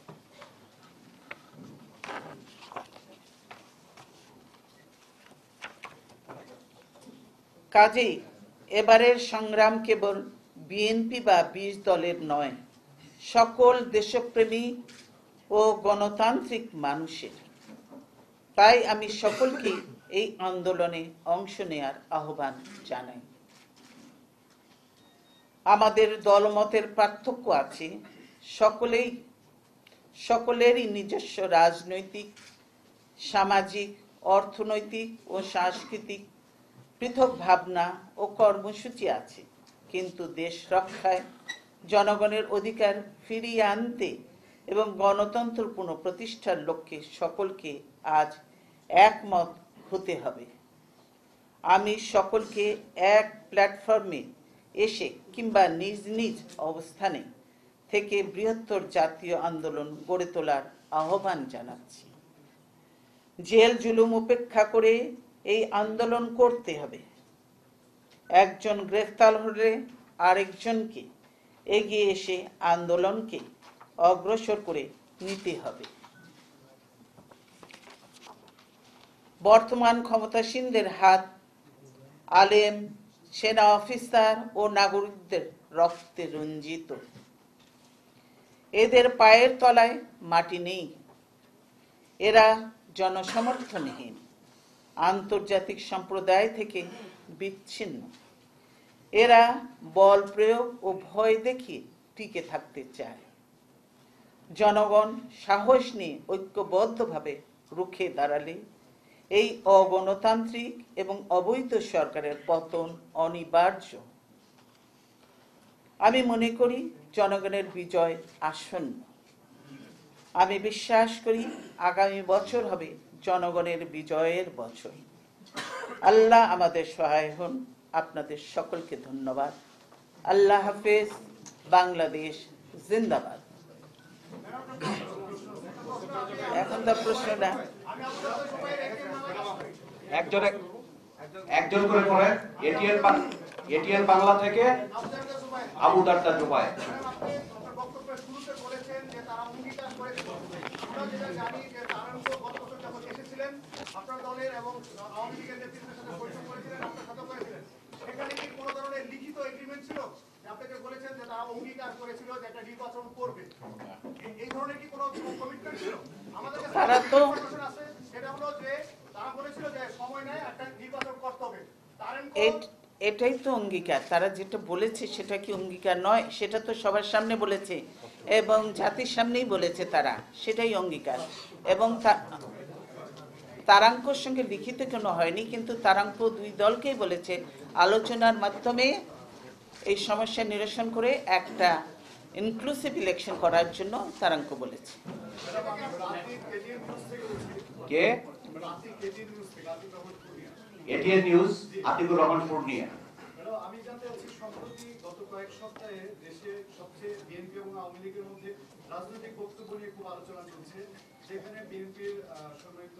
A: কাজেই এবারের সংগ্রাম কেবল বিএনপি বা বিশ দলের নয়, সকল দেশপ্রেমী ও গণতান্ত্রিক মানুষের। তাই আমি সকলকে এই আন্দোলনে অংশ নেয়ার আহ্বান জানাই। আমাদের দলমতের পার্থক্য আছে, সকলেই সকলেরই নিজস্ব রাজনৈতিক, সামাজিক, অর্থনৈতিক ও সাংস্কৃতিক পৃথক ভাবনা ও কর্মসূচি আছে, কিন্তু দেশ রক্ষায়, জনগণের অধিকার ফিরিয়ে আনতে এবং গণতন্ত্র পুনঃপ্রতিষ্ঠার লক্ষ্যে সকলকে আজ একমত হতে হবে। আমি সকলকে এক প্ল্যাটফর্মে এসে কিংবা নিজ নিজ অবস্থানে থেকে বৃহত্তর জাতীয় আন্দোলন গড়ে তোলার আহ্বান জানাচ্ছি। জেল জুলুম উপেক্ষা করে এই আন্দোলন করতে হবে। একজন গ্রেফতার হলে আরেকজনকে এগিয়ে এসে আন্দোলনকে অগ্রসর করে নিতে হবে। বর্তমান ক্ষমতাসীনদের হাত আলেম, সেনা অফিসার ও নাগরিকদের রক্তে রঞ্জিত। এদের পায়ের তলায় মাটি নেই, এরা জনসমর্থনহীন, আন্তর্জাতিক সম্প্রদায় থেকে বিচ্ছিন্ন। এরা বল প্রয়োগ ও ভয় দেখিয়ে টিকে থাকতে চায়। জনগণ সাহস নিয়ে ঐক্যবদ্ধভাবে রুখে দাঁড়ালে এই অগণতান্ত্রিক এবং অবৈধ সরকারের পতন অনিবার্য। আমি মনে করি জনগণের বিজয় আসন্ন। আমি বিশ্বাস করি আগামী বছর হবে জনগণের বিজয়ের বছর। আল্লাহ আমাদের সহায় হন। আপনাদের সকলকে ধন্যবাদ। আল্লাহ হাফেজ। বাংলাদেশ জিন্দাবাদ। এখন তো প্রশ্ন না,
B: একজন একজন করে পড়ে। এটিএন এটিএন বাংলা থেকে আবু দারদা জুবায়ের।
C: আপনি আপনার বক্তব্যের শুরুতে বলেছেন যে তারা অঙ্গীকার করেছিল। আমরা যেটা জানি যে তারাঙ্ক গত বছর যখন এসেছিলেন আপনার দলের এবং আওয়ামী লীগের নেতৃত্বের সাথে বৈঠক করেছিলেন, আপনার সাথে করেছিলেন, সেখানে কি কোনো ধরনের লিখিত এগ্রিমেন্ট ছিল? আপনাকে বলেছেন যে তারা অঙ্গীকার করেছিল যে একটা নির্বাচন করবে, এই ধরনের কি কোনো কমিটমেন্ট ছিল? আমাদের কাছে
A: তারা তো
C: আছে, সেটা হলো যে তারা বলেছিল যে সময় নেয় একটা নির্বাচন করতে হবে। তারাঙ্ক
A: এটাই তো অঙ্গীকার। তারা যেটা বলেছে সেটা কি অঙ্গীকার নয়? সেটা তো সবার সামনে বলেছে এবং জাতির সামনেই বলেছে তারা, সেটাই অঙ্গীকার। এবং তারাঙ্কর সঙ্গে লিখিত কোনো হয়নি, কিন্তু তারাঙ্ক দুই দলকেই বলেছে আলোচনার মাধ্যমে এই সমস্যা নিরসন করে একটা ইনক্লুসিভ ইলেকশন করার জন্য তারাঙ্ক বলেছে।
B: কে? এটিএন নিউজ, আতিকুর রহমান পূর্ণিয়া।
C: আমি জানতে চাচ্ছি, সম্প্রতি গত কয়েক সপ্তাহে দেশে সবচেয়ে বিএনপি এবং আওয়ামী লীগের মধ্যে রাজনৈতিক বক্তব্য নিয়ে খুব আলোচনা চলছে, যেখানে বিএনপির সম্মানিত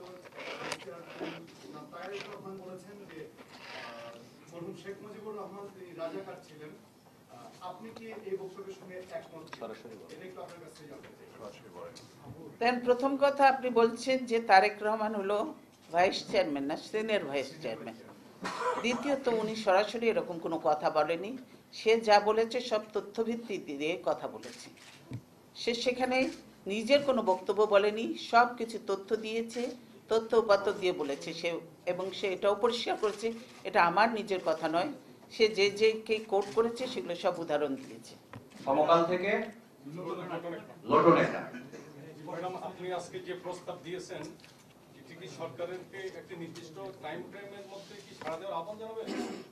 C: তারেক রহমান বলেছেন যে মরহুম শেখ মুজিবুর রহমান তিনি রাজাকার ছিলেন। আপনি কি এই বক্তব্যের সঙ্গে একমত? এটা একটু আপনার কাছে জানতে চাই।
A: প্রথম কথা, আপনি বলছেন যে তারেক রহমান হলো ভাইস চেয়ারম্যান না সিনিয়র ভাইস চেয়ারম্যান। দ্বিতীয়ত, উনি সরাসরি এরকম কোনো কথা বলেনি। সে যা বলেছে সব তথ্যভিত্তি দিয়ে কথা বলেছে। সে সেখানে নিজের কোনো বক্তব্য বলেনি, সব কিছু তথ্য দিয়েছে, তথ্য উপাত্ত দিয়ে বলেছে সে। এবং সে এটাও পরিষ্কার করেছে এটা আমার নিজের কথা নয়, সে যে যে কে কোট করেছে সেগুলো সব উদাহরণ দিয়েছে।
B: সমকাল থেকে লটন একটা।
D: ম্যাডাম, আপনি আজকে যে প্রস্তাব দিয়েছেন এটি কি সরকারকে একটি নির্দিষ্ট টাইম ফ্রেমের মধ্যে কি সাড়া দেওয়ার আহ্বান জানাবেন?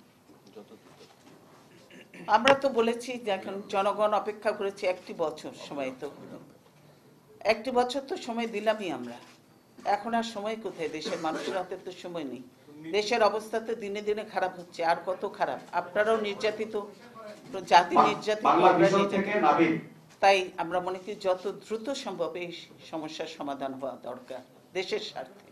A: আমরা তো বলেছি যে এখন জনগণ অপেক্ষা করেছে একটি বছর সময়, তো একটি বছর তো সময় দিলামই আমরা। এখন আর সময় কোথায়? দেশের মানুষের হাতে তো সময় নেই। দেশের অবস্থা তো দিনে দিনে খারাপ হচ্ছে, আর কত খারাপ। আপনারাও নির্যাতিত, জাতি নির্যাতিত, তাই আমরা মনে করি যত দ্রুত সম্ভব এই সমস্যার সমাধান হওয়া দরকার দেশের স্বার্থে।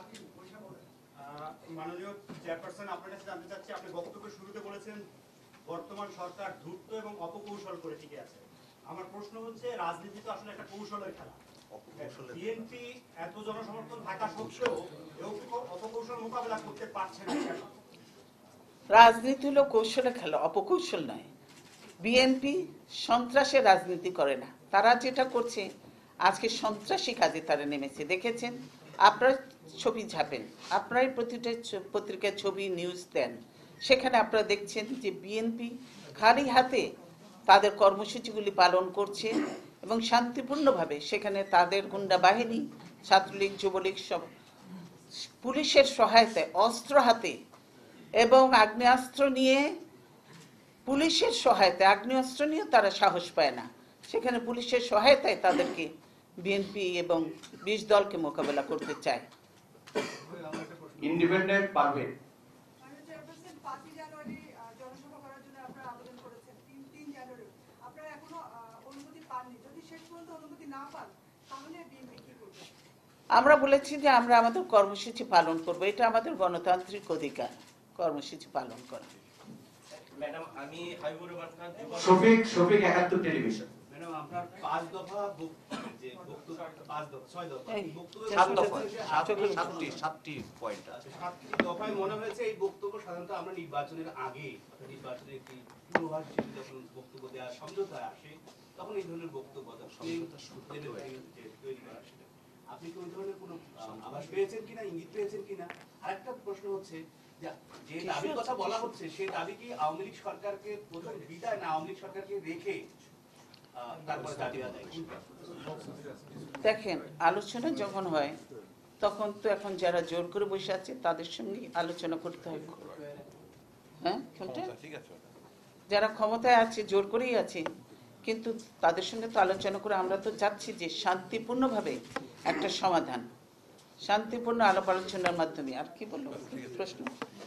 C: মাননীয় চেয়ারপারসন, আপনার কাছে জানতে চাচ্ছি, আপনি বক্তব্যের শুরুতে বলেছেন বর্তমান সরকার ধূর্ত এবং অপকৌশল করে টিকে আছে। আমার প্রশ্ন হচ্ছে, রাজনীতি তো আসলে একটা কৌশলের খেলা। বিএনপি এত জনসমর্থন থাকা সত্ত্বেও অপকৌশল মোকাবেলা করতে পারছে না কেন?
A: রাজনীতি হলো কৌশলের খেলা, অপকৌশল নয়। বিএনপি সন্ত্রাসের রাজনীতি করে না। তারা যেটা করছে আজকে সন্ত্রাসী কাজে তারা নেমেছে। দেখেছেন, আপনার ছবি ছাপেন, আপনারাই প্রতিটা পত্রিকায় ছবি নিউজ দেন, সেখানে আপনারা দেখছেন যে বিএনপি খালি হাতে তাদের কর্মসূচিগুলি পালন করছে এবং শান্তিপূর্ণভাবে সেখানে তাদের গুন্ডা বাহিনী, ছাত্রলীগ, যুবলীগ সব পুলিশের সহায়তায় অস্ত্র হাতে এবং আগ্নেয়াস্ত্র নিয়ে, পুলিশের সহায়তায় আগ্নেয়াস্ত্র নিয়ে তারা সাহস পায় না, সেখানে পুলিশের সহায়তায় তাদেরকে বিএনপি এবং বিশ দলকে মোকাবেলা করতে চায়।
B: ইন্ডিপেন্ডেন্ট পারবে।
A: আমরা বলেছি যে আমরা আমাদের কর্মসূচি পালন করব, এটা আমাদের গণতান্ত্রিক অধিকার কর্মসূচি পালন করা।
E: ম্যাডাম, আমি হাবিবুর রহমান খান,
B: শফিক শফিক একাত্তর টেলিভিশন।
E: ম্যাডাম, আপনার পাঁচ দফা যে বক্তব্য, পাঁচ দফা ছয় দফা বক্তব্য,
B: সাত দফা সাতটি সাতটি পয়েন্ট আছে।
E: সাতটি দফায় মনে হয়েছে এই বক্তব্য সাধারণত আমরা নির্বাচনের আগে, নির্বাচনের একটি পূর্বাভাস হিসেবে যখন বক্তব্য দেওয়ার সমঝোতায় আসে তখন এই ধরনের বক্তব্য তৈরি করা ছিল। আপনি কি ওই ধরনের কোনো আভাস পেয়েছেন কিনা, ইঙ্গিত পেয়েছেন কিনা? আরেকটা প্রশ্ন হচ্ছে, যে দাবির কথা বলা হচ্ছে সেই দাবি কি আওয়ামী লীগ সরকারকে প্রথম বিদায় না আওয়ামী লীগ সরকারকে রেখে তারপরে দাবি আদায়?
A: দেখেন, আলোচনা যখন হয় তখন তো এখন যারা জোর করে বসে আছে তাদের সঙ্গে আলোচনা করতে হয়। হ্যাঁ, যারা ক্ষমতায় আছে জোর করেই আছে, কিন্তু তাদের সঙ্গে তো আলোচনা করে আমরা তো চাচ্ছি যে শান্তিপূর্ণভাবে একটা সমাধান, শান্তিপূর্ণ আলাপ আলোচনার মাধ্যমে। আর কি বলবো প্রশ্ন?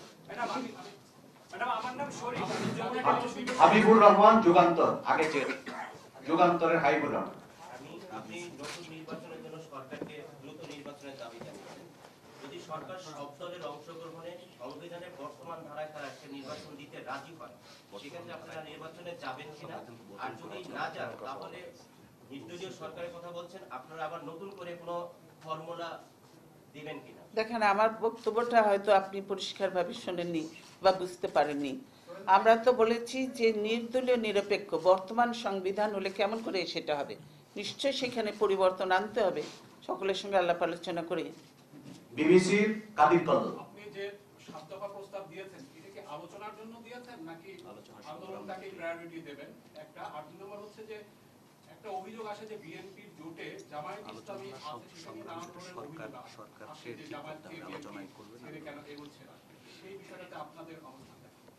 B: হাবিবুর রহমান, যুগান্তর, আগে চেয়ে যুগান্তরের হাবিবুর রহমান।
E: আমি আপনি নতুন নির্বাচনের জন্য সরকারকে দ্রুত নির্বাচনের দাবি জানিয়েছেন। যদি
F: সরকার সব দলের অংশগ্রহণে সংবিধানের বর্তমান ধারায় তারা একটা নির্বাচন দিতে রাজি হয়, সেক্ষেত্রে আপনারা নির্বাচনে যাবেন কিনা? আর যদি না যান তাহলে নির্দলীয় সরকারের কথা বলছেন, আপনারা আবার নতুন করে কোনো ফর্মুলা দিবেন কিনা?
A: দেখেন, আমার বক্তব্যটা হয়তো আপনি পরিষ্কারভাবে শোনেননি বা বুঝতে পারেননি। আমরা তো বলেছি যে নির্দলীয় নিরপেক্ষ বর্তমান সংবিধান হলে কেমন করে সেটা হবে, নিশ্চয়ই সেখানে পরিবর্তন আনতে হবে, সকলের সঙ্গে আলাপ আলোচনা করে।
B: বিবিসির কাদির কদর।
G: আপনি যে সাত দফা প্রস্তাব দিয়েছেন এটা কি আলোচনার জন্য দিয়েছেন নাকি আন্দোলনটাকে প্রায়োরিটি দেবেন? একটা আর দুই নম্বর হচ্ছে যে একটা অভিযোগ আসে যে বিএনপির জোটে জামায়াত ইসলামী আছে, সেটা নিয়ে নানান ধরনের অভিযোগ আসে যে জামায়াতকে বিএনপি ছেড়ে কেন এগোচ্ছে না, সেই বিষয়টাতে আপনাদের অবস্থান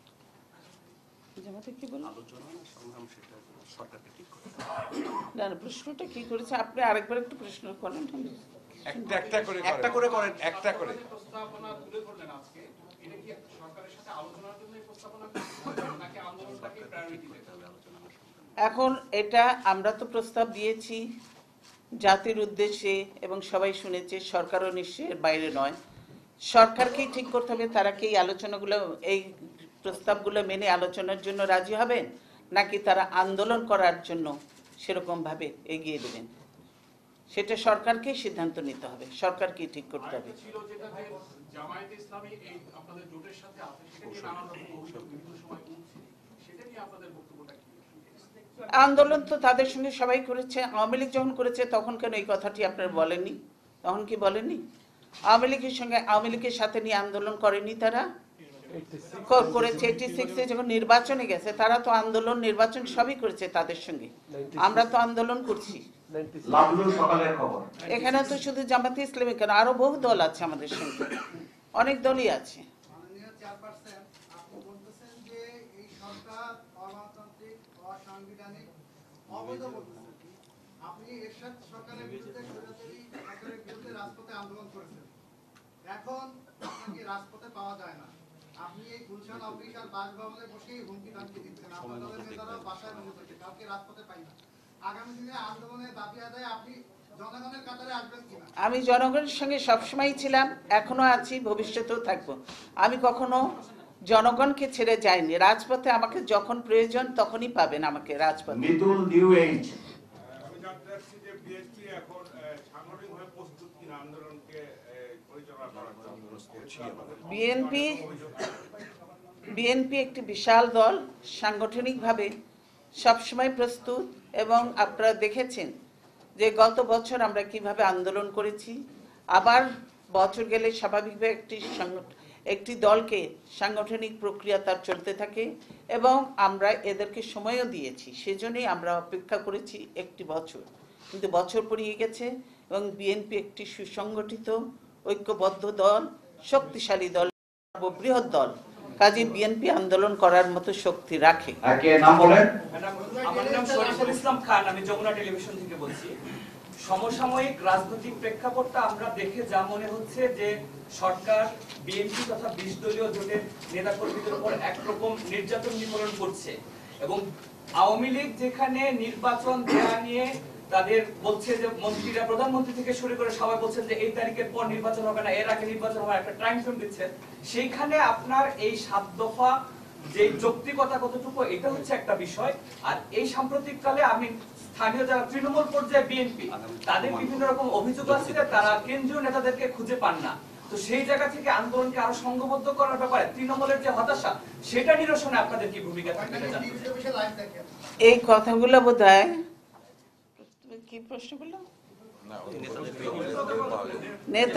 A: জামাতে কি বলবো?
E: আলোচনা না সংগ্রাম সেটা সরকারকে ঠিক করে।
A: না না, প্রশ্নটা কি করেছে আপনি আরেকবার একটু প্রশ্ন করেন।
H: একটা একটা করে
E: একটা করে করেন,
H: একটা করে।
G: প্রস্তাবনা তুলে ধরলেন আজকে, এটা কি সরকারের সাথে আলোচনার জন্য এই প্রস্তাবনা নাকি আন্দোলনটাকে প্রায়োরিটি দিতে হবে?
A: এখন এটা আমরা তো প্রস্তাব দিয়েছি জাতির উদ্দেশ্যে এবং সবাই শুনেছে, সরকারও নিশ্চয়ের বাইরে নয়। সরকারকেই ঠিক করতে হবে তারা কি এই আলোচনাগুলো, এই প্রস্তাবগুলো মেনে আলোচনার জন্য রাজি হবেন নাকি তারা আন্দোলন করার জন্য সেরকমভাবে এগিয়ে দেবেন, সেটা সরকারকেই সিদ্ধান্ত নিতে হবে, সরকারকেই ঠিক করতে হবে।
G: ছিল যেটা যে জামায়াত ইসলামী এই আপনাদের জোটের সাথে আছে, সেটা নিয়ে নানান রকম অভিযোগ বিভিন্ন সময় উঠছে, সেটা নিয়ে আপনাদের বক্তব্যটা কি?
A: আন্দোলন তো তাদের সঙ্গে সবাই করেছে, আওয়ামী লীগ যখন করেছে তখন কেন এই কথাটি আপনারা বলেননি? তখন কি বলেননি? আওয়ামী লীগের সঙ্গে আওয়ামী লীগের সাথে নিয়ে আন্দোলন করেনি তারা? করেছে এইটি সিক্সে যখন নির্বাচনে গেছে, তারা তো আন্দোলন নির্বাচন সবই করেছে তাদের সঙ্গে, আমরা তো আন্দোলন করছি।
B: লাভলু সকালের খবর।
A: এখানে তো শুধু জামাতে ইসলামী কেন, আরো বহু দল আছে আমাদের সঙ্গে, অনেক দলই আছে।
C: মাননীয় চেয়ারপারসন, আপনি বলতেছেন যে এই সরকার অগণতান্ত্রিক, অসাংবিধানিক, অবৈধ বলতেছেন। আপনি এরশাদ সরকারের বিরুদ্ধে স্বৈরাচারী সরকারের বিরুদ্ধে রাজপথে আন্দোলন করেছেন, এখন আপনাকে রাজপথে পাওয়া যায় না। আপনি এই গুলশান অফিস আর বাসভবনে বসেই হুমকি ধামকি দিচ্ছেন, আপনার দলের নেতারা বাসায় বসে থাকে, কাউকে রাজপথে পাই না। আগামী দিনে আন্দোলনের দাবি আদায় আপনি জনগণের কাতারে আসবেন কিনা?
A: আমি জনগণের সঙ্গে সবসময় ছিলাম, এখনো আছি, ভবিষ্যতেও থাকবো। আমি কখনো জনগণকে ছেড়ে যাইনি, রাজপথে আমাকে যখন প্রয়োজন তখনই পাবেন আমাকে রাজপথে।
B: Mitul New Age.
H: আমি জানতে চাচ্ছি যে বিএনপি এখন সাংগঠনিকভাবে প্রস্তুত কিনা আন্দোলনকে পরিচালনা করার জন্য?
A: বিএনপি বিএনপি একটি বিশাল দল, সাংগঠনিকভাবে সবসময় প্রস্তুত, এবং আপনারা দেখেছেন যে গত বছর আমরা কিভাবে আন্দোলন করেছি। আবার বছর গেলে স্বাভাবিকভাবে একটি একটি দলকে সাংগঠনিক প্রক্রিয়া তার চলতে থাকে, এবং আমরা এদেরকে সময়ও দিয়েছি, সেজন্যই আমরা অপেক্ষা করেছি একটি বছর। কিন্তু বছর পেরিয়ে গেছে এবং বিএনপি একটি সুসংগঠিত ঐক্যবদ্ধ দল, শক্তিশালী দল, বৃহৎ দল, কাজে বিএনপি আন্দোলন করার মতো শক্তি রাখে।
B: নাম বলেন।
I: আমার নাম শরীফুল ইসলাম খান, আমি যমুনা টেলিভিশন থেকে বলছি। সমসাময়িক রাজনৈতিক প্রেক্ষাপটটা আমরা দেখে যা মনে হচ্ছে যে সরকার বিএনপি তথা বিশ দলীয় জোটের নেতাকর্মীদের উপর একরকম নির্যাতন নিপীড়ন করছে, এবং আওয়ামী লীগ যেখানে নির্বাচন দেয়া নিয়ে তাদের বলছে যে মন্ত্রীরা, প্রধানমন্ত্রী থেকে শুরু করে সবাই বলছেন যে এই তারিখের পর নির্বাচন হবে না, এর আগে নির্বাচন হবে, একটা টাইম ফ্রেম দিচ্ছে, সেইখানে আপনার এই সাত দফা যে যৌক্তিকতা কতটুকু, এটা হচ্ছে একটা বিষয়। আর এই সাম্প্রতিক কালে আমি স্থানীয় যারা তৃণমূল পর্যায়ে বিএনপি, তাদের বিভিন্ন রকম অভিযোগ আছে যে তারা কেন্দ্রীয় নেতাদেরকে খুঁজে পান না, তো সেই জায়গা থেকে আন্দোলনকে আরো সংঘবদ্ধ করার ব্যাপারে তৃণমূলের যে হতাশা, সেটা নিরসনে আপনাদের কি ভূমিকা থাকবে?
A: এই কথাগুলো বোধহয় কি প্রশ্ন করলো নেতা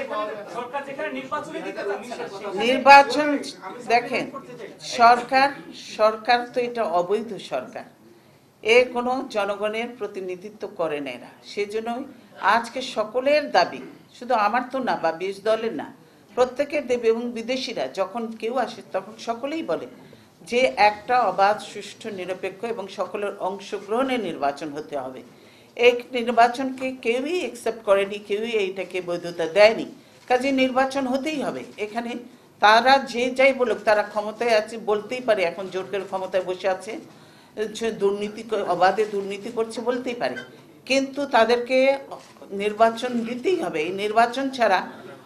A: নির্বাচন। দেখেন, সরকার সরকার তো এটা অবৈধ সরকার, এ কোনো জনগণের প্রতিনিধিত্ব করে না এরা, সেজন্যই আজকে সকলের দাবি, শুধু আমার তো না বা বিশ দলের না, প্রত্যেকের দেবে, এবং বিদেশিরা যখন কেউ আসে তখন সকলেই বলে যে একটা অবাধ, সুষ্ঠু, নিরপেক্ষ এবং সকলের অংশগ্রহণে নির্বাচন হতে হবে। এই নির্বাচনকে কেউই অ্যাকসেপ্ট করেনি, কেউই এইটাকে বৈধতা দেয়নি, কাজে নির্বাচন হতেই হবে। এখানে তারা যে যাই বলুক, তারা ক্ষমতায় আছে বলতেই পারে, এখন জোর করে ক্ষমতায় বসে আছে, দুর্নীতি অবাধে দুর্নীতি করছে বলতেই পারে, কিন্তু তাদেরকে নির্বাচন দিতেই হবে। এই নির্বাচন ছাড়া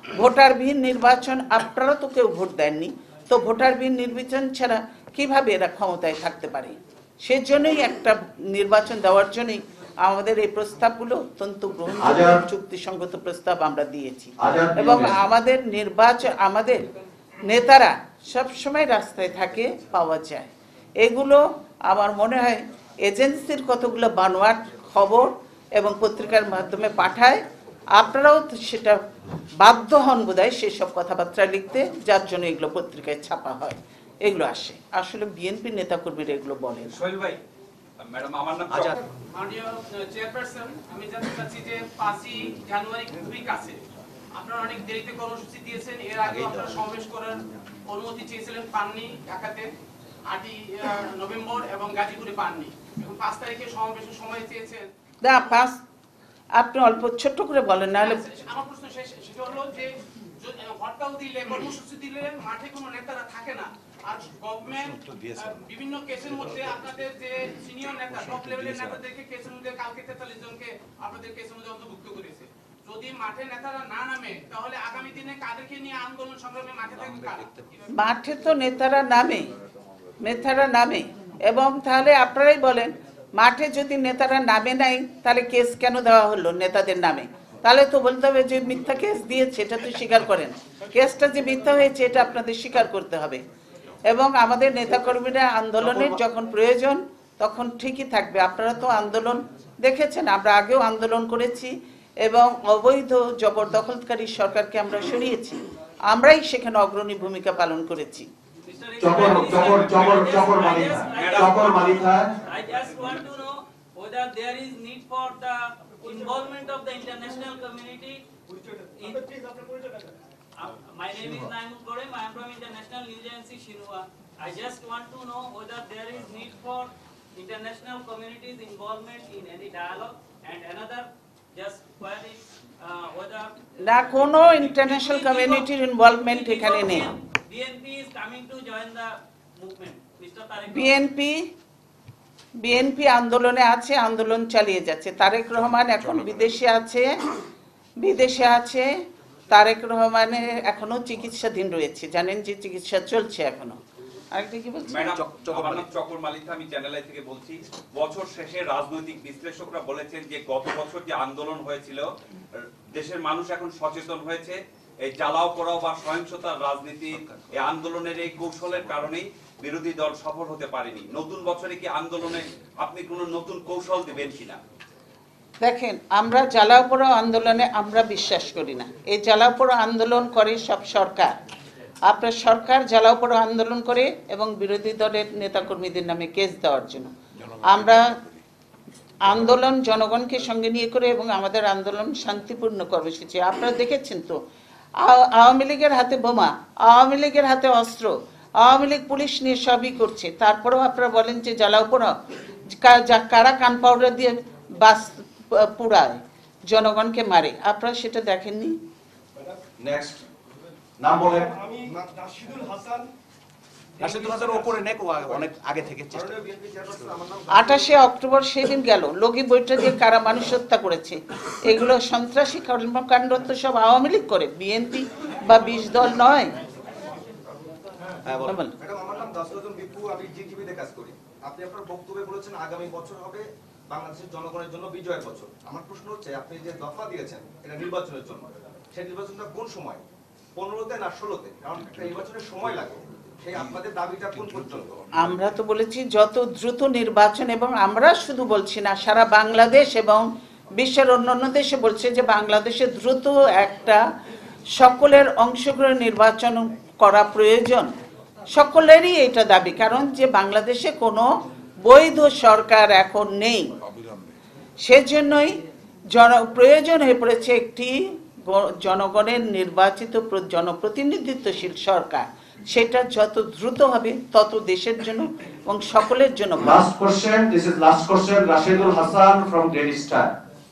A: ভোটারবিহীন নির্বাচন, আপনারা তো কেউ ভোট দেননি, তো ভোটারবিহীন নির্বাচন ছাড়া কিভাবে এরা ক্ষমতায় থাকতে পারে? সেজন্যই একটা নির্বাচন দেওয়ার জন্যই আমাদের এই প্রস্তাবগুলো অত্যন্ত গ্রহণযোগ্য চুক্তিসঙ্গত প্রস্তাব আমরা দিয়েছি। এবং আমাদের নির্বাচন, আমাদের নেতারা সবসময় রাস্তায় থাকে, পাওয়া যায়। এগুলো আমার মনে হয় এজেন্সির কতগুলো বানোয়াট খবর এবং পত্রিকার মাধ্যমে পাঠায়, আপনারাও সেটা বাধ্য হন বোধহয় সেসব কথাবার্তা লিখতে, যার জন্য এগুলো পত্রিকায় ছাপা হয়, এগুলো আসে। আসলে বিএনপির নেতাকর্মীরা এগুলো বলেন।
I: সোহেল ভাই, ম্যাডাম আমার নাম
J: আজাদ।
G: মাননীয় চেয়ারপারসন, আমি জানতে চাচ্ছি যে পাঁচই জানুয়ারি খুবই কাছে, আপনারা অনেক দেরিতে কর্মসূচি দিয়েছেন। এর আগে আপনারা সমাবেশ করার অনুমতি চেয়েছিলেন, পাননি। ঢাকাতে আটই নভেম্বর এবং গাজীপুরে পাননি, এবং পাঁচ তারিখে সমাবেশের সময় চেয়েছেন।
A: না, পাঁচ আপনি অল্প ছোট্ট করে বলেন, নাহলে
G: আমার প্রশ্ন শেষ, সেটা হলো যে হরতাল দিলে, কর্মসূচি দিলে মাঠে কোনো নেতারা থাকে না, আর গভর্নমেন্ট বিভিন্ন কেসের মধ্যে আপনাদের যে সিনিয়র নেতা, টপ লেভেলের নেতাদেরকে কেসের মধ্যে কালকে তেতাল্লিশ জনকে আপনাদের কেসের মধ্যে অন্তর্ভুক্ত করেছে। যদি মাঠে নেতারা না নামে, তাহলে আগামী দিনে কাদেরকে নিয়ে আন্দোলন সংগ্রামে মাঠে থাকবে কারা?
A: মাঠে তো নেতারা নামে, নেতারা নামে, এবং তাহলে আপনারাই বলেন, মাঠে যদি নেতারা নামে নাই, তাহলে কেস কেন দেওয়া হলো নেতাদের নামে? তাহলে তো বলতে হবে যে মিথ্যা কেস দিয়েছে, এটা তো স্বীকার করেন। কেসটা যে মিথ্যা হয়েছে এটা আপনাদের স্বীকার করতে হবে। এবং আমাদের নেতাকর্মীরা আন্দোলনের যখন প্রয়োজন তখন ঠিকই থাকবে। আপনারা তো আন্দোলন দেখেছেন, আমরা আগেও আন্দোলন করেছি এবং অবৈধ জবরদখলকারী সরকারকে আমরা সরিয়েছি, আমরাই সেখানে অগ্রণী ভূমিকা পালন করেছি।
B: চকর চকর চকর চকর মালিকা চকর মালিকা
K: I just want to know whether there is need for the involvement of the international community. In, uh, my name is Naimul Gorem. I am from International News Agency Shinhua. I just want to know whether there is need for international community's involvement in any dialogue. And another, just query uh, whether
A: না, কোনো ইন্টারন্যাশনাল কমিউনিটির ইনভলভমেন্ট এখানে নেই।
K: B N P is coming to join the movement. Mister Tariq
A: BNP BNP আন্দোলনে আছে, আন্দোলন চালিয়ে যাচ্ছে। তারেক রহমান এখন বিদেশে আছে, বিদেশে আছে। তারেক রহমানের এখনো চিকিৎসাধীন রয়েছে, জানেন যে চিকিৎসা চলছে এখনো। আরেকটা কি বলছেন?
I: ম্যাডাম, আমার নাম চকর মালিকা, আমি চ্যানেল আই থেকে বলছি। বছর শেষে রাজনৈতিক বিশ্লেষকরা বলেছেন যে গত বছর যে আন্দোলন হয়েছিল, দেশের মানুষ এখন সচেতন হয়েছে। এই জ্বালাও পোড়াও বা সহিংসতার রাজনীতি, এই আন্দোলনের এই কৌশলের কারণেই বিরোধী দল সফল হতে পারেনি। নতুন বছরে কি আন্দোলনে আপনি কোনো নতুন কৌশল দিবেন কিনা?
A: দেখেন, আমরা জ্বালাও পোড়াও আন্দোলনে আমরা বিশ্বাস করি না। এই জ্বালাও পোড়াও আন্দোলন করে সব সরকার। আপনার সরকার জ্বালাও পোড়াও আন্দোলন করে এবং বিরোধী দলের নেতাকর্মীদের নামে কেস দেওয়ার জন্য। আমরা আন্দোলন জনগণকে সঙ্গে নিয়ে করে এবং আমাদের আন্দোলন শান্তিপূর্ণ কর্মসূচি। আপনারা দেখেছেন তো, আওয়ামী লীগের হাতে বোমা, আওয়ামী লীগের হাতে অস্ত্র, আওয়ামী লীগ পুলিশ নিয়ে সবই করছে, তারপরেও আপনারা বলেন যে জ্বালাও পোড়াও। কারা কান পাউডার দিয়ে বাস পুড়ায়, জনগণকে মারে, আপনারা সেটা দেখেননি?
B: নেক্সট নাম বলেন।
C: আমি রাশিদুল হাসান,
J: রাশিদুল হাসান ওপরে নেক, অনেক আগে থেকে চেষ্টা।
A: আঠাশে অক্টোবর সেদিন গেল, লগি বইটা দিয়ে কারা মানুষ হত্যা করেছে, এগুলো সন্ত্রাসী কর্মকাণ্ড তো সব আওয়ামী লীগ করে, বিএনপি বা বিশ দল নয়।
J: ম্যাডাম,
C: আমার নাম দাসরঞ্জন বিপু, আমি জিটিভিতে কাজ করি। আপনি আপনার বক্তব্যে বলেছেন আগামী বছর হবে বাংলাদেশের জনগণের জন্য বিজয়ের বছর। আমার প্রশ্ন হচ্ছে, আপনি যে দফা দিয়েছেন এটা নির্বাচনের জন্য, সেই নির্বাচনটা কোন সময়, পনেরোতে না ষোলোতে? কারণ একটা নির্বাচনের সময় লাগে, সেই আপনাদের দাবিটা কোন পর্যন্ত?
A: আমরা তো বলেছি যত দ্রুত নির্বাচন, এবং আমরা শুধু বলছি না, সারা বাংলাদেশ এবং বিশ্বের অন্যান্য দেশে বলছে যে বাংলাদেশে দ্রুত একটা সকলের অংশগ্রহণ নির্বাচন করা প্রয়োজন। সকলেরই এটা দাবি, কারণ যে বাংলাদেশে কোনো বৈধ সরকার এখন নেই, সেজন্যই জন প্রয়োজন হয়ে পড়েছে একটি জনগণের নির্বাচিত জনপ্রতিনিধিত্বশীল সরকার। সেটা যত দ্রুত হবে তত দেশের জন্য এবং সকলের জন্য।
B: Last question, this is last question, Rashidul Hasan from Daily Star.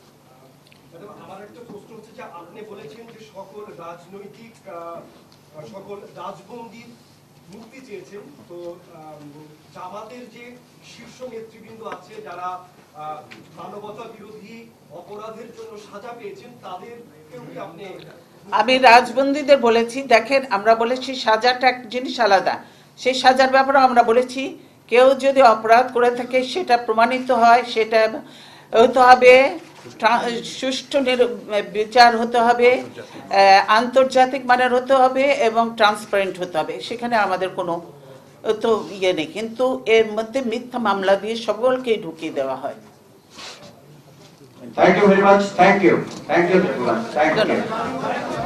C: আমার একটা প্রশ্ন হচ্ছে যে আপনি বলেছেন যে সকল রাজনৈতিক সকল রাজবন্দী মুক্তি চেয়েছেন, তো জামাতের যে শীর্ষ নেতৃবৃন্দ আছে যারা মানবতা বিরোধী অপরাধের জন্য সাজা পেয়েছেন, তাদেরকেও কি আপনি
A: আমি রাজবন্দীদের বলেছি, দেখেন আমরা বলেছি সাজাটা এক জিনিস আলাদা, সেই সাজার ব্যাপারে আমরা বলেছি কেউ যদি অপরাধ করে থাকে সেটা প্রমাণিত হয়, সেটা হতে হবে সুষ্ঠু বিচার হতে হবে, আন্তর্জাতিক মানের হতে হবে এবং ট্রান্সপারেন্ট হতে হবে, সেখানে আমাদের কোনো তো ইয়ে নেই। কিন্তু এর মধ্যে মিথ্যা মামলা দিয়ে সকলকেই ঢুকিয়ে দেওয়া হয়।
B: Thank you very much. Thank you. Thank you. Thank you.